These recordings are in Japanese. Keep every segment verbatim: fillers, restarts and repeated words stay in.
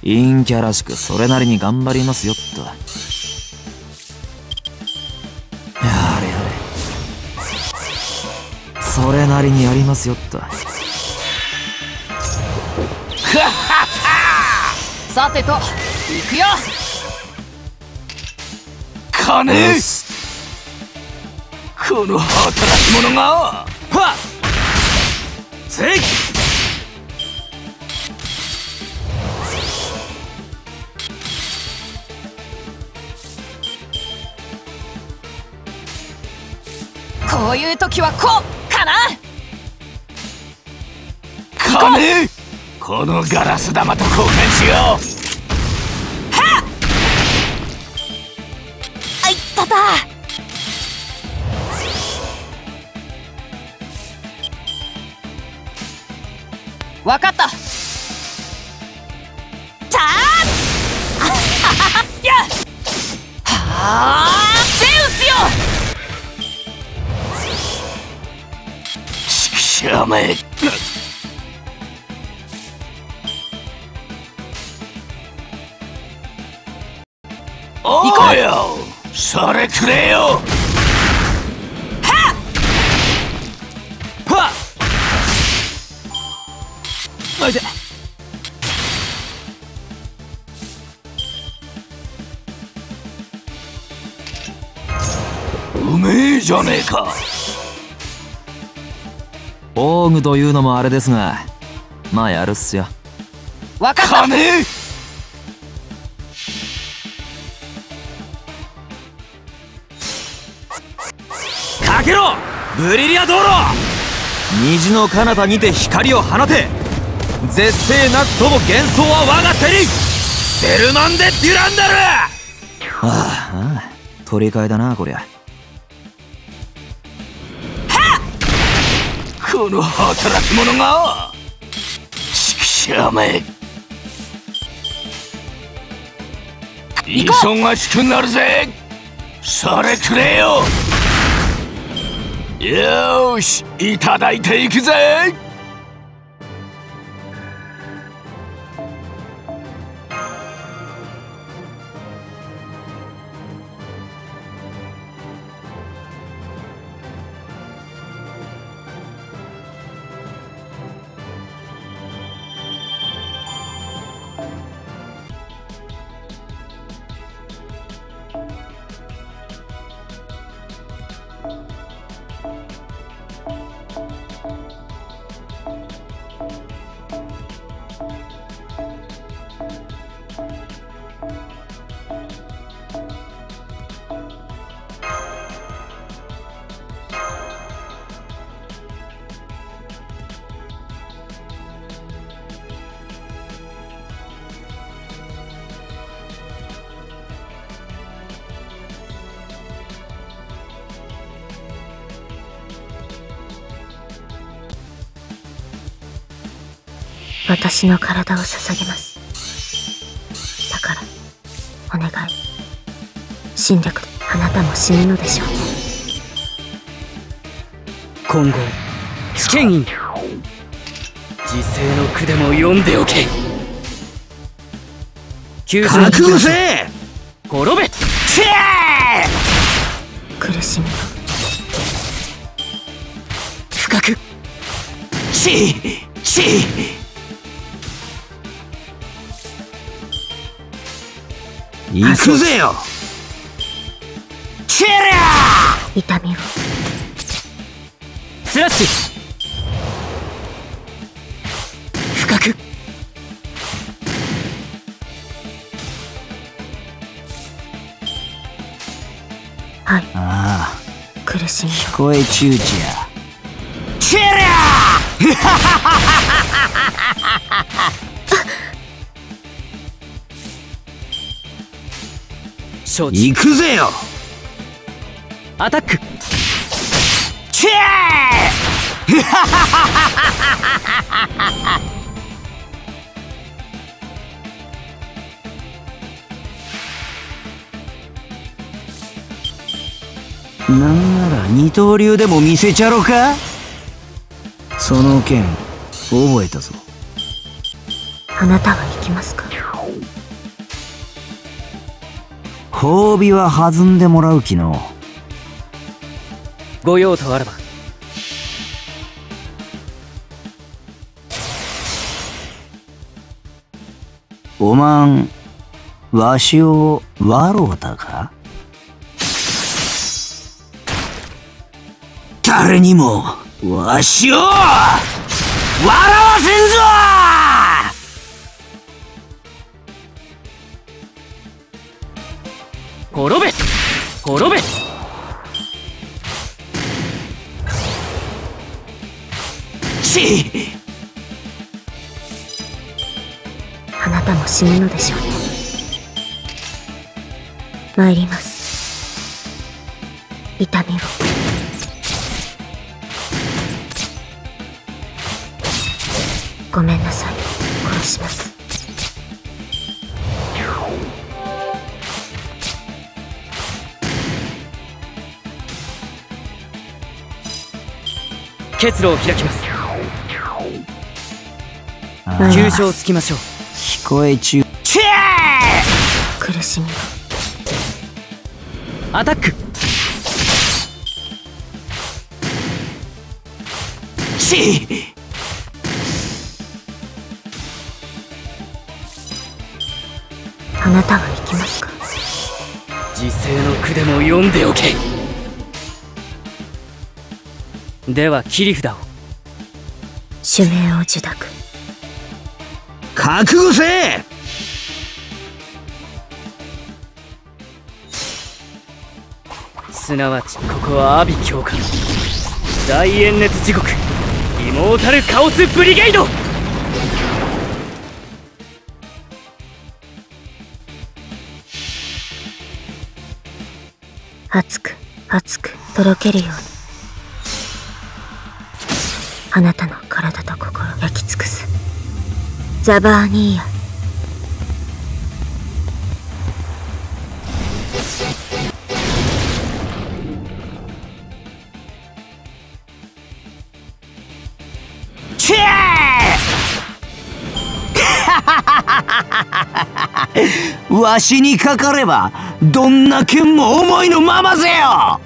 陰キャらしくそれなりに頑張りますよっと。やれやれ、それなりにやりますよっと。 さてと行くよ。 金、この働き者が。はっせい。 こういう時はこうかな。 金、このガラス玉と交換しよう。 はっあいったた。わかった。たーやっはあゼウスよ。 ちくしょうめ。おうよ、それくれよ。 はっはっあいて。うめえじゃねえか。 防具というのもあれですが、まあやるっすよ。 わかった。 金、 かけろブリリア道路。虹の彼方にて光を放て。絶世なくとも幻想は我が手に。セルマン・デ・デュランダル。ああ、ああ、取り替えだなこりゃ。 この働き者が。ちくしょうめ。忙しくなるぜ。それくれよ。よーし、いただいていくぜ。 私の体を捧げます。だからお願い、侵略であなたも死ぬのでしょう。 今後試験員、時世の句でも読んでおけ。覚悟せ滅べ。チェー苦しみ深く。 チチ行くぜよ。チェリャー。 痛みをスラッシュ。深く。 はい。 ああ、 苦しみ聞こえちゅうちや。 チェリャ承知。 行くぜよ。 アタック。 チェーなんなら二刀流でも見せちゃろか。その剣覚えたぞ。 あなたは行きますか。 褒美は弾んでもらう気の。 ご用とあらば。 おまんわしを笑うたか？誰にもわしを笑わせんぞ！ 滅べ滅べ。 ちあなたも死ぬのでしょうね。参ります。痛みを。ごめんなさい。殺します。 結露を開きます。 ああ急所をつきましょう。 聞こえちゅう。チェ苦しみを。 アタック。 ーチあなたは行きますか？ 時勢の句でも読んでおけ。では切り札を。 主命を受諾。 覚悟せえ！ すなわちここは阿鼻教官大炎熱地獄イモータルカオスブリゲード。 熱く熱くとろけるようにあなたの体と心を焼き尽くす。ザバーニーヤ。 チェーわしにかかればどんな剣も思いのままぜよ。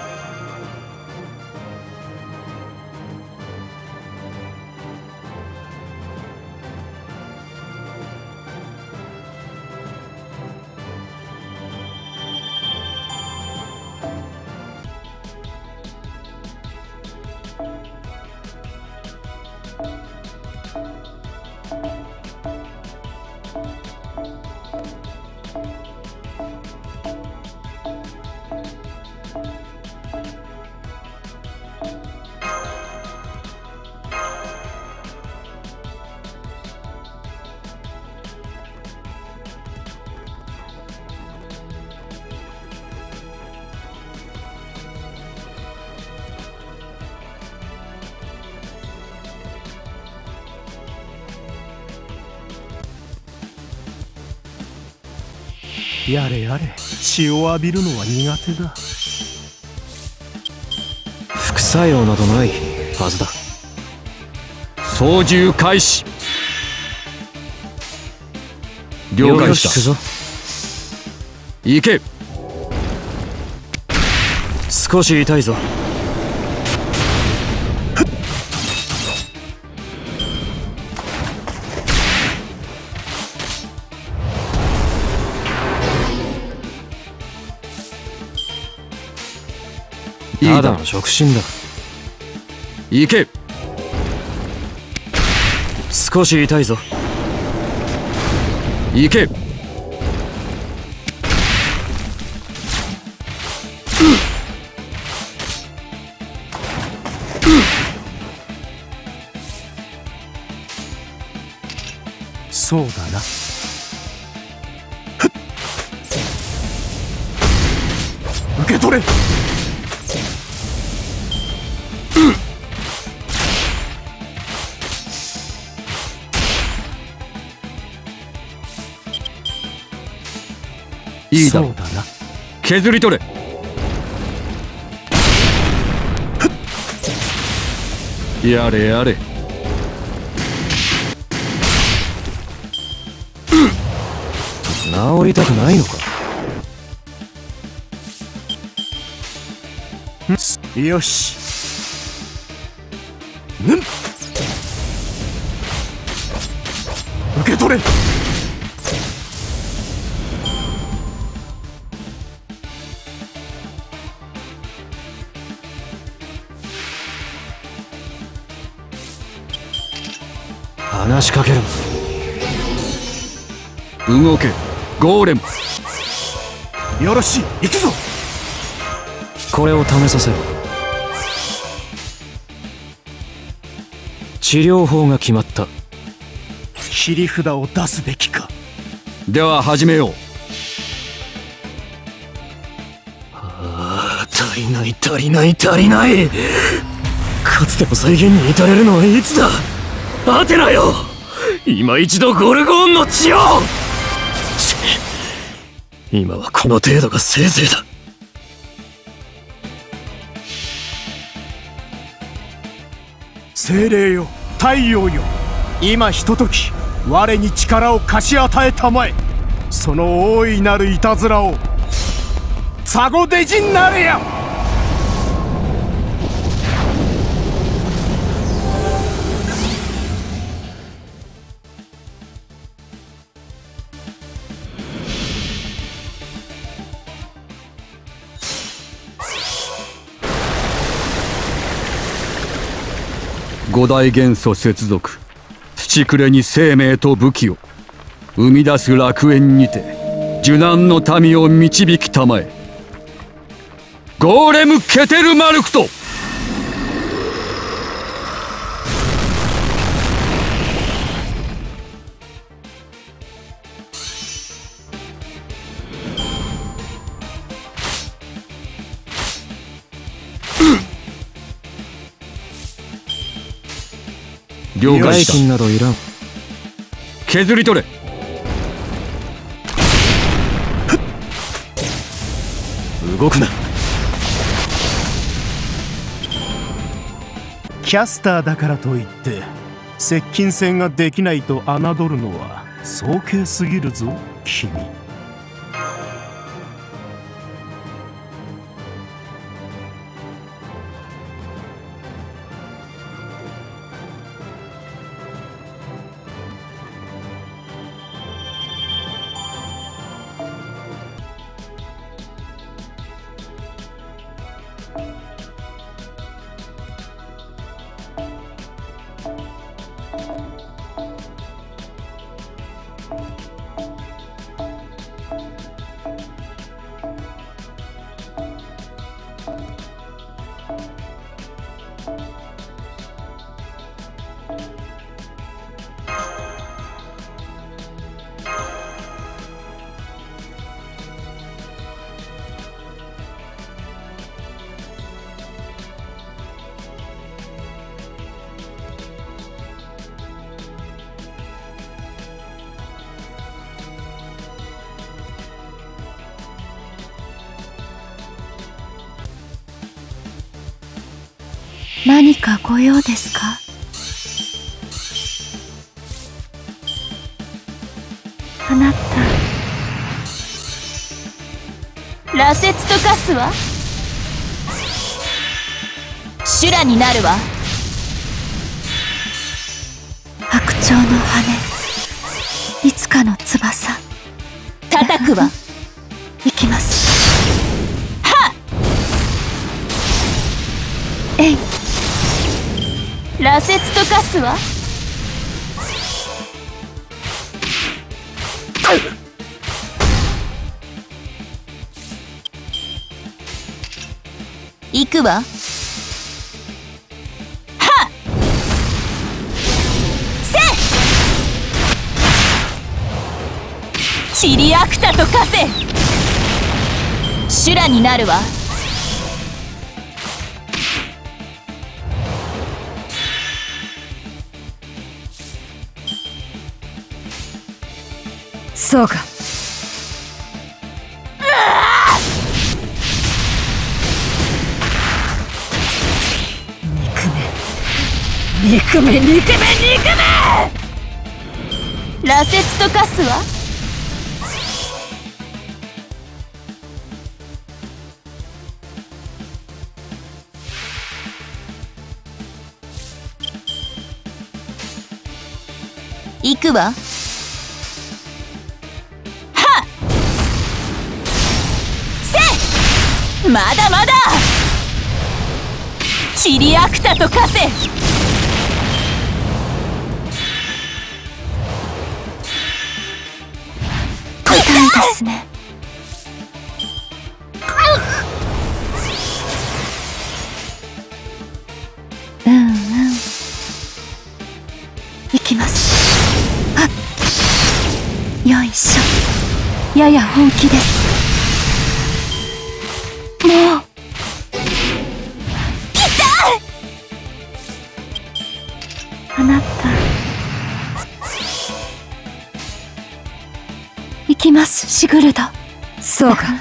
やれやれ、血を浴びるのは苦手だ。 副作用などないはずだ。操縦開始。了解した。行け。少し痛いぞ。ただの触診だ。行け。少し痛いぞ。行け。 そうだな。受け取れ。 いいだろう。削り取れ。やれやれ。治りたくないのか。 よし。ぬん。受け取れ。 話しかける。 動けゴーレム。 よろしい、行くぞ。 これを試させろ。治療法が決まった。 切り札を出すべきか。 では始めよう。 ああ、足りない足りない足りない。かつての再現に至れるのはいつだ。アテナよ、今一度ゴルゴーンの血を。今はこの程度がせいぜいだ。 精霊よ、太陽よ、今ひととき我に力を貸し与えたまえ。その大いなるいたずらをサゴデジンなれや。 五大元素接続、土くれに生命と武器を生み出す楽園にて受難の民を導きたまえ。ゴーレム・ケテルマルクト。了解した。 代金などいらん。 削り取れ。 動くな。 キャスターだからといって接近戦ができないと侮るのは早計すぎるぞ君。 何かご用ですか？あなた。 羅刹と化すわ。修羅になるわ。 白鳥の羽、いつかの翼。 叩くわ。 行きます。 はっ。 えい。 羅刹と化すわ。行くわ。はっ。せチリアクタと化せ。修羅になるわ。 そうか。 憎め憎め憎め憎め。羅刹と化すわ。 行くわ。はっせまだまだチリアクタと化せ。 痛いですね。うんうん行きます。はっよいしょ。やや本気です。もうあなた行きます、シグルド。 そうか。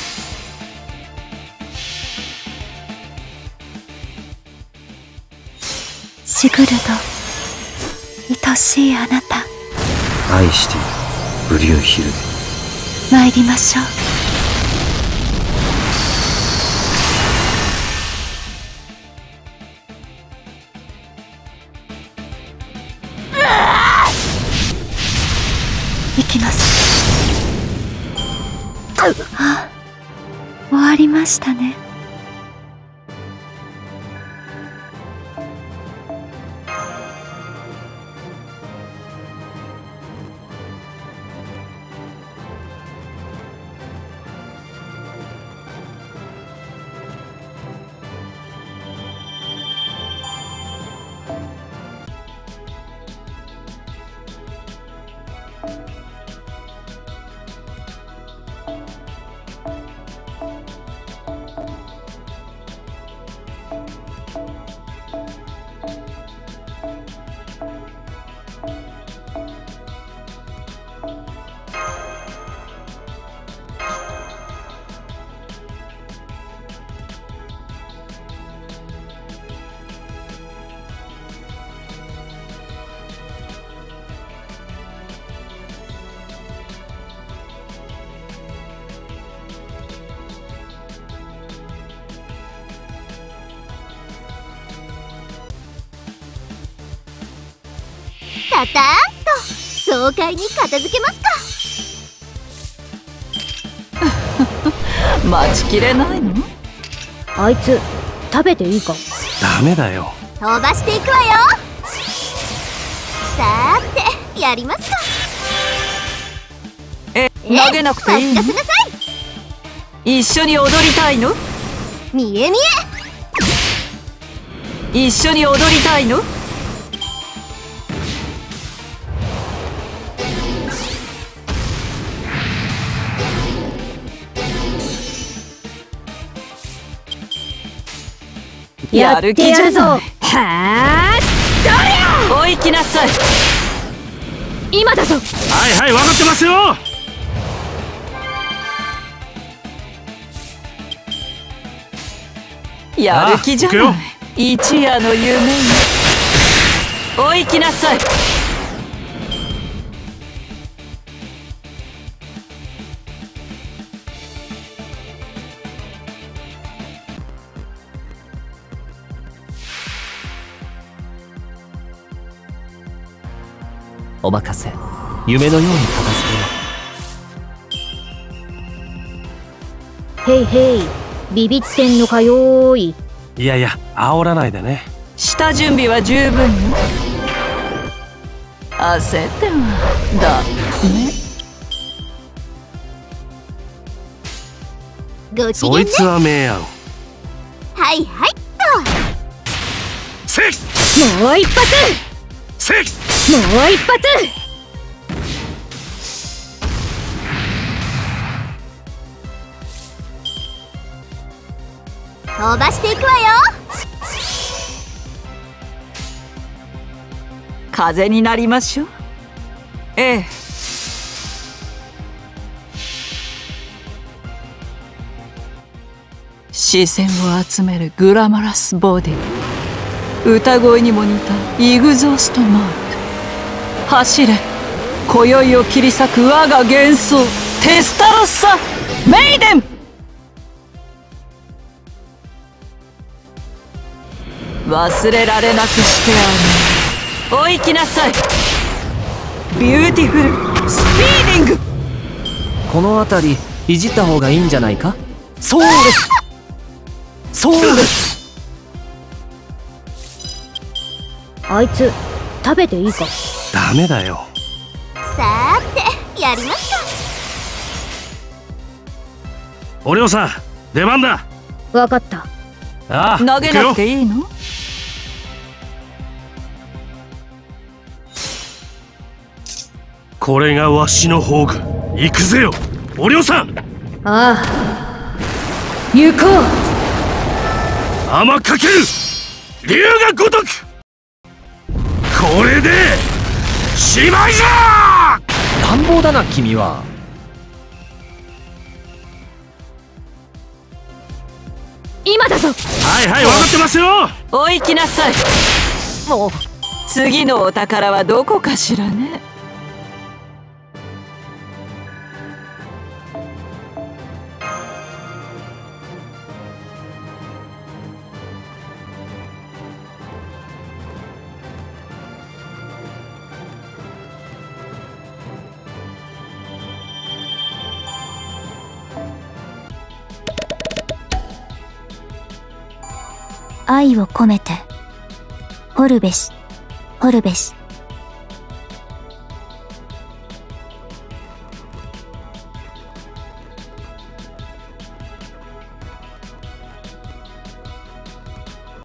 シグルド、愛しいあなた。 愛しているブリュンヒルデ。 参りましょう。行きます。あ、終わりましたね。 たたーっと爽快に片付けますか。待ちきれないの？ あいつ食べていいか？ ダメだよ。 飛ばしていくわよ。さーてやりますか。 え、投げなくていいの？ 任せなさい。一緒に踊りたいの？ 見え見え。一緒に踊りたいの？やる気じゃぞ。はあ、どれよ。お行きなさい。 今だぞ。 はいはい、分かってますよ。 やる気じゃない。一夜の夢に。お行きなさい。 お任せ。夢のように片付けよう。 へいへい、ビビってんのかよーい。 いやいや、煽らないでね。 下準備は十分よ。焦ってはだね。 ご機嫌ね。 そいつは名案。 はいはいっと。 せっもう一発。 せっもう一発。飛ばしていくわよ。 風になりましょう。ええ。視線を集めるグラマラスボディ。歌声にも似たイグゾーストマーク。走れ、今宵を切り裂く我が幻想、テスタロッサメイデン。忘れられなくしてある。お行きなさい。 ビューティフルスピーディング。 この辺りいじった方がいいんじゃないか。そうですそうです。 あいつ食べていいか。 ダメだよ。 さーてやりますか。 おりょうさん出番だ。 わかった。 ああ投げなくていいの。 これがわしの宝具。行くぜよおりょうさん。 ああ行こう。 天かける竜が如く。これでしまいじゃ。 乱暴だな君は。 今だぞ。 はいはい分かってますよ。 お行きなさい。 もう次のお宝はどこかしらね。 愛を込めて掘るべし掘るべし。